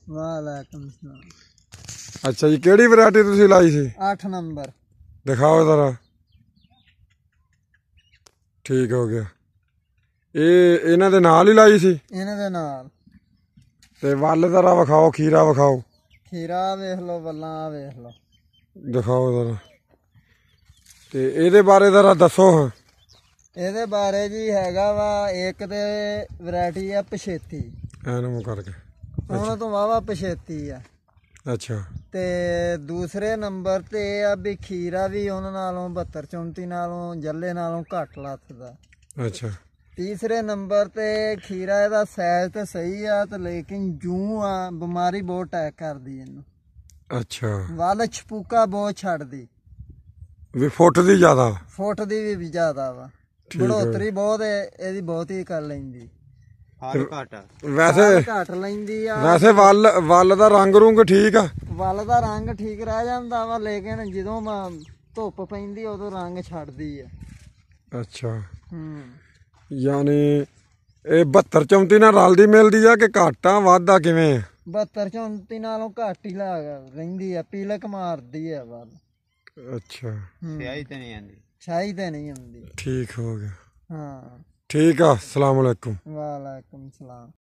वालेकुम सलाम। अच्छा जी, केड़ी वैरायटी तुसी लाई सी? 8 नंबर। दिखाओ जरा। ठीक हो गया। ये इन्हां दे नाल ही लाई सी? इन्हां दे नाल। ते वल जरा विखाओ, खीरा विखाओ। खीरा वेख लो, वल्लां वेख लो। दिखाओ जरा। ते एदे बारे जरा दसो। हाँ, ਇਹਦੇ ਬਾਰੇ ਜੀ ਹੈਗਾ ਵਾ, ਇੱਕ ਤੇ ਵੈਰਾਈਟੀ ਆ ਪਛੇਤੀ, ਐਨਮ करके। ਉਹਨਾਂ ਤੋਂ ਵਾਵਾ ਪਛੇਤੀ ਆ। अच्छा। ਤੇ ਦੂਸਰੇ ਨੰਬਰ ਤੇ ਇਹ ਆ ਵੀ ਖੀਰਾ ਵੀ ਉਹਨਾਂ ਨਾਲੋਂ 72 34 ਨਾਲੋਂ ਜੱਲੇ ਨਾਲੋਂ ਘੱਟ ਲੱਥਦਾ। अच्छा। ਤੀਸਰੇ ਨੰਬਰ ਤੇ ਖੀਰਾ ਇਹਦਾ ਸਾਈਜ਼ ਤੇ ਸਹੀ ਆ ਤੇ ਲੇਕਿਨ ਜੂੰ ਆ ਬਿਮਾਰੀ ਬਹੁਤ ਅਟੈਕ ਕਰਦੀ ਇਹਨੂੰ। अच्छा। ਵੱਲ ਛਪੂਕਾ ਬਹੁਤ ਛੱਡਦੀ, ਵੀ ਫੁੱਟ ਦੀ ਜ਼ਿਆਦਾ? ਫੁੱਟ ਦੀ ਵੀ ਜ਼ਿਆਦਾ ਵਾ। बढ़ोतरी बहुत है ਇਹਦੀ, ਬਹੁਤ ਹੀ ਕਰ ਲੈਂਦੀ। ਵੈਸੇ ਘੱਟ ਲੈਂਦੀ ਆ। ਵੈਸੇ ਵੱਲ ਦਾ ਰੰਗ ਰੁੰਗ ਠੀਕ ਆ? ਵੱਲ ਦਾ ਰੰਗ ਠੀਕ ਰਹਿ ਜਾਂਦਾ ਵਾ, ਲੇਕਿਨ ਜਦੋਂ ਧੁੱਪ ਪੈਂਦੀ ਉਦੋਂ ਰੰਗ ਛੱਡਦੀ ਆ। ਅੱਛਾ। ਯਾਨੀ ਇਹ 72 34 ਨਾਲ ਰਲਦੀ ਮਿਲਦੀ ਆ ਕਿ ਘੱਟ ਆ ਵੱਧ ਆ ਕਿਵੇਂ ਆ? 72 34 ਨਾਲੋਂ ਘੱਟ ਹੀ ਰਹਿੰਦੀ ਆ, ਪੀਲਕ ਮਾਰਦੀ ਆ ਵੱਲ। ਅੱਛਾ। ਛਾਈ ਤੇ ਨਹੀਂ ਆਉਂਦੀ। ਛਾਈ ਤੇ ਨਹੀਂ ਆਉਂਦੀ। ठीक हो गया। हाँ ठीक है। अस्सलाम वालेकुम। वालेकुम सलाम।